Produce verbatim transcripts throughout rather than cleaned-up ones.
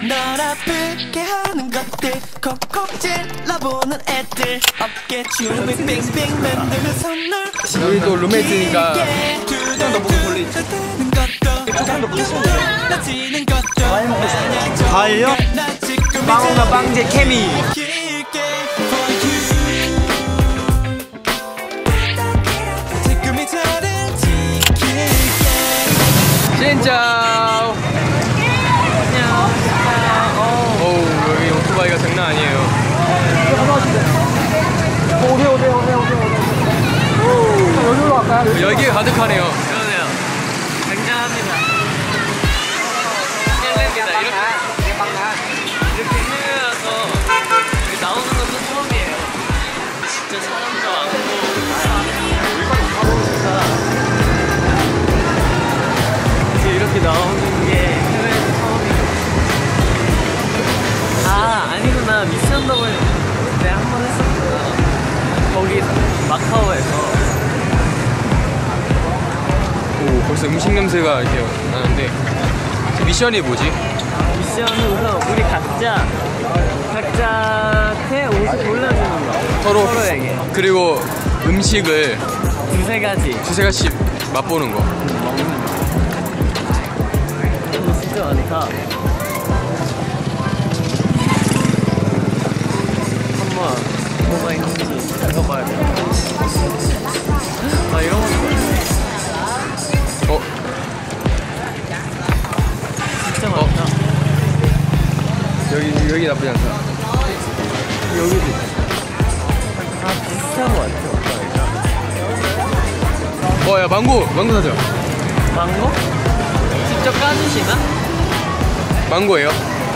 널 아프게 하는 것들 콕콕 찔러보는 애들 어깨 춤을 빙빙 만드는 선물 우리 또 룸메이트니까 좀 더 보고 돌리지. 조금 더 보시면 과일요? 빵과 빵제 케미. 진짜. 어우, 여기 오토바이가 장난 아니에요. 오세요, 오세요, 오세요, 오세요. 여기로 갈까요? 여기가 가득하네요. 그러네요. 굉장합니다. 헬레입니다. 이렇게 이렇게 해외라서 여기 나오는 것도 처음이에요. 진짜 사람도 많고 이제 이렇게 나오는 게 해외에서 처음이에요. 아 아니구나. 미션 더블 때 한 번 했었구나. 거기 마카오에서. 오, 벌써 음식 냄새가 이렇게 나는데 미션이 뭐지? 미션은 우선 우리 각자 각자한테 옷을 골라주는 거. 서로 서로에게. 그리고 음식을 두세 가지. 두세 가지씩 맛보는 거. 먹는 거. 이거 진짜 많으니까 한번 뭐가 있는지 읽어봐야 돼. 아 이런 것도 어? 진짜 많다. 여기 여기 나쁘지 않다. 여기도 있다. 다 비슷한 것 같아. 어, 야 망고, 망고 사자. 망고? 직접 까주시나? 망고예요?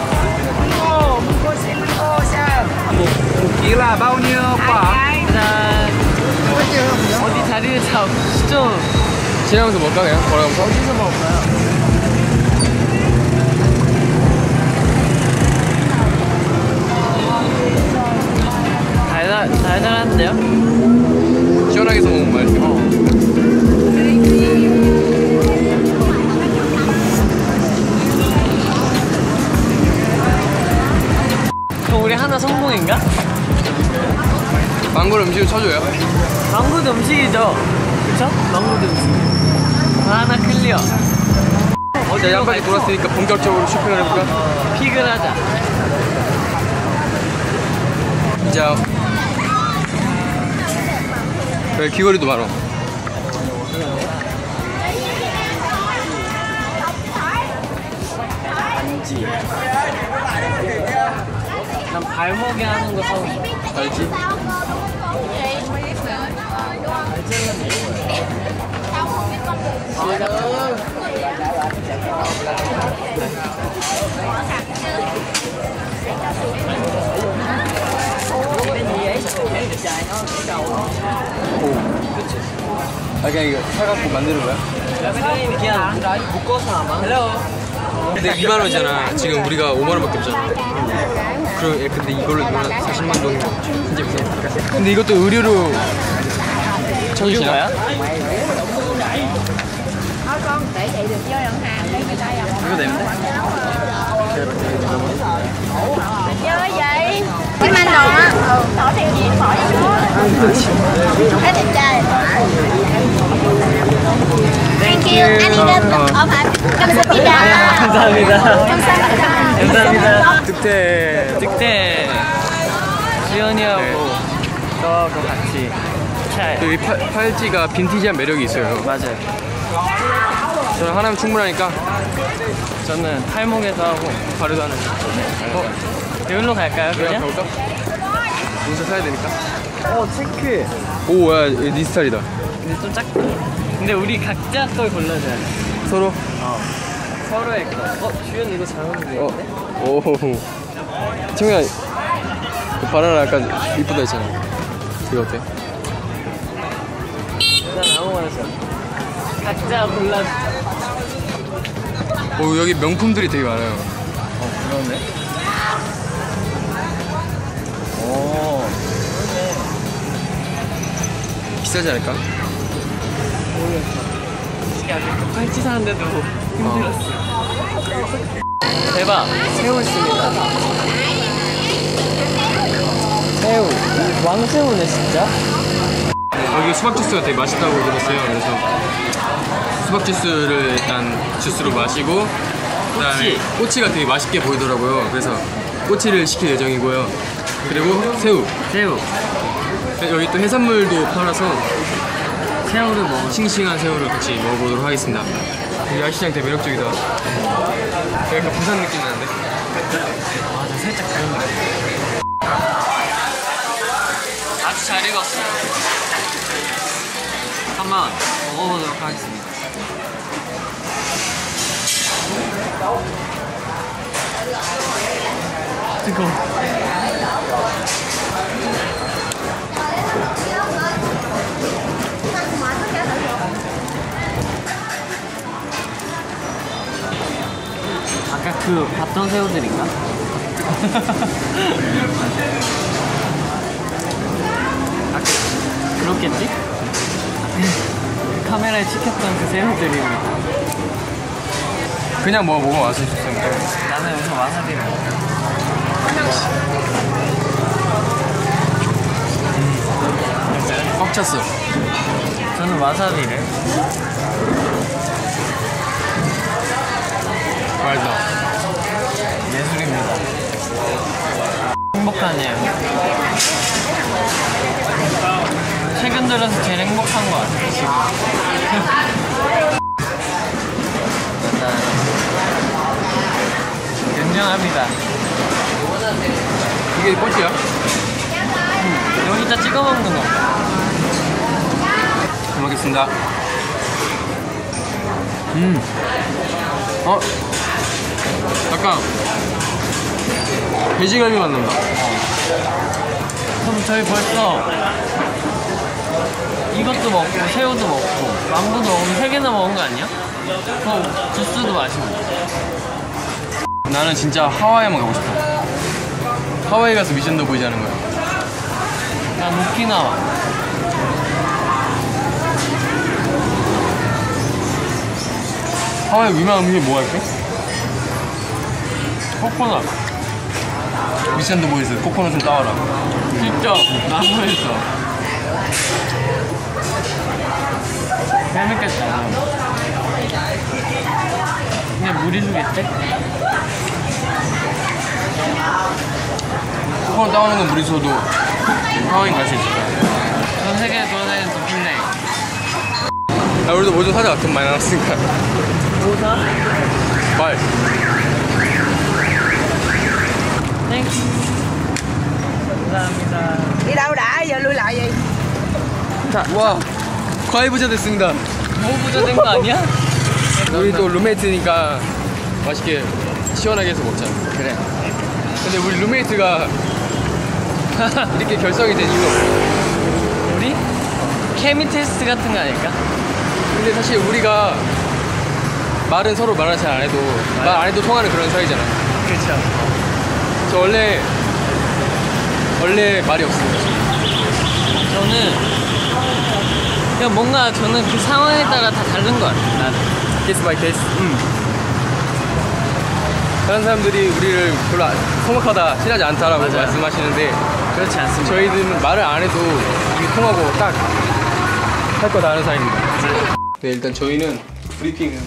Chỉ là bao nhiêu quả? 일단 어디 자리를 잡죠? 지나가면서 먹까 그냥? 걸어가면서? 어디서 먹을까요? 달달, 달달한데요? 시원하게 해서 먹으면 맛있어. 어. 그럼 우리 하나 성공인가? 망고를 음식을 쳐줘요? 망고도 음식이죠? 그쵸? 망고도 음식. 하나 클리어. 자, 양바지 돌았으니까 본격적으로 쇼핑을 해볼까? 어, 픽을 하자. 자, 여기 귀걸이도 많아. 반지. 난 발목에 하는 거 사고 싶어. 알지? 아, 그냥 이거 사갖고 만드는 거야? 그냥 묶어서 아마. 근데 이만 원이잖아. 지금 우리가 오만 원밖에 없잖아. 그럼 예, 근데 이걸로 사십만 동 진짜 비싸니까. 근데 이것도 의류로 쳐주시나? 이거 내면 chơi gì? Cái manh đồ á, ừ, bỏ theo gì, bỏ vô số. Thấy đẹp trai. Thank you. 아리가또. 어, 감사합니다. 감사합니다. 감사합니다. 감사합니다. 득태. 득태. 지연이하고 네. 저하고 같이 잘. 이 팔, 팔찌가 빈티지한 매력이 있어요. 맞아요. 저는 하나면 충분하니까 저는 팔목에서 하고 바로도 하는. 어? 여기로 갈까요, 그냥 그냥? 가볼까? 여기서 사야 되니까. 어, 체크. 오, 야, 네 스타일이다. 근데 좀 작다. 근데 우리 각자 걸 골라줘야 돼. 서로? 어. 서로의 거. 어, 주연 이거 잘 어울리는데? 어. 오. 청이야, 그 바나나 약간 이쁘다 했잖아. 이거 어때? 일단 아무거나 줘. 각자 골라주자. 오, 여기 명품들이 되게 많아요. 어, 그러네. 오. 그러네. 비싸지 않을까? 모르겠어. 야, 그 팔찌 사는데도 힘들었어. 어. 대박. 대박. 새우 있습니다. 새우. 왕새우네 진짜. 여기 수박 주스가 되게 맛있다고 들었어요. 그래서 수박 주스를 일단 주스로 마시고 그다음에 꼬치가 되게 맛있게 보이더라고요. 그래서 꼬치를 시킬 예정이고요. 그리고 새우. 새우. 여기 또 해산물도 팔아서 새우를 먹어. 싱싱한 새우를 같이 먹어보도록 하겠습니다. 이 야시장 되게 매력적이다. 약간 부산 느낌 나는데? 맞아, 살짝 다른데. 아주 잘 익었어요. 한번 먹어보도록 하겠습니다. 뜨거워. 아까 그 봤던 새우들인가? 아, 그렇겠지? 그 카메라에 찍혔던 그 새우들입니다. 그냥 뭐 먹어와서 싶었어요. 나는 여기서 와사비를 먹어. 음. 꽉 찼어. 저는 와사비를. 맛있다. 예술입니다. 행복하네요. 최근 들어서 제일 행복한 것 같아요, 지금. 굉장합니다. 이게 꼬치야? 음, 여기다 찍어 먹는 거. 잘 먹겠습니다. 음. 어? 약간 돼지갈비 맛 난다. 그럼 저희 벌써 이것도 먹고 새우도 먹고 망고도 먹으면 세 개나 먹은 거 아니야? 그럼 주스도 마시고. 나는 진짜 하와이만 가고 싶어. 하와이 가서 미션도 보이지 않은 거야. 난 오키나와. 하와이 유명한 음식이 뭐가 있지? 코코넛. 미션도 보이스 코코넛 좀 따와라. 직접 나무에서. 재밌겠다. 그냥 무리 주겠지? 코코넛 따오는 건 무리서도 하와이 갈 수 있을 거야. 전 세계 돌아다니는 도핑네. 야, 우리도 뭐 좀 사자. 돈 많이 나왔으니까. 뭐 사? 말. 땡큐. 감사합니다. Đi đâu đã, giờ lui lại gì? 와, 과외 부자 됐습니다. 뭐 부자 된 거 아니야? 우리 또 룸메이트니까 맛있게 시원하게 해서 먹자. 그래. 근데 우리 룸메이트가 이렇게 결성이 된 이유가 없어. 우리? 케미 테스트 같은 거 아닐까? 근데 사실 우리가 말은 서로 말을 잘 안 해도 말 안 해도 통하는 그런 사이잖아. 그렇죠. 저 원래 원래 말이 없어요. 저는 그냥 뭔가 저는 그 상황에 따라 다 다른 것 같아요. 나는. 케이스 바이 케이스. 음. 다른 사람들이 우리를 별로 안- 성악하다, 친하지 않다라고 맞아요. 말씀하시는데 그렇지 않습니다. 저희들은 말을 안 해도 이게 통하고 딱 할 거 다 하는 사이입니다. 네, 일단 저희는 브리핑을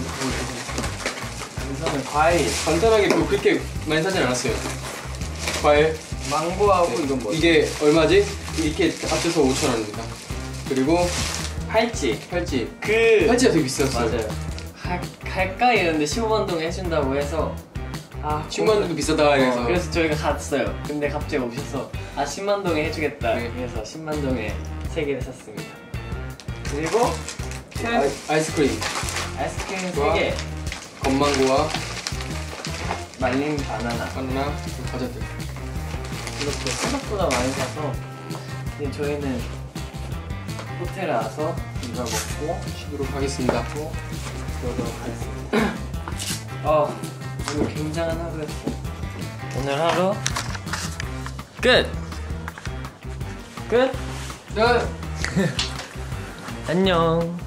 우선은 과일, 간단하게 뭐 그렇게 많이 사진 않았어요. 과일 망고하고 이건 뭐? 이게 얼마지? 이렇게 합쳐서 오천 원입니다. 그리고 팔찌. 팔찌. 그 팔찌가 되게 비쌌어요. 맞아요. 갈, 갈까 이랬는데 십오만 동 해준다고 해서 아 십만 원도 비싸다 이래서. 어, 그래서 저희가 갔어요. 근데 갑자기 오셔서 아 십만 동에 해주겠다. 네. 그래서 십만 동에 세 개를 샀습니다. 그리고 아이, 아이스크림, 아이스크림 와. 세 개, 건망고와 말린 바나나. 바나나, 과자들. 이렇게 생각보다 많이 사서 이제 저희는 호텔에 와서 이걸 먹고 쉬도록 하겠습니다. 그러도록 하겠습니다. 어, 오늘 굉장한 하루였어요. 오늘 하루 끝! 끝! 네. 안녕.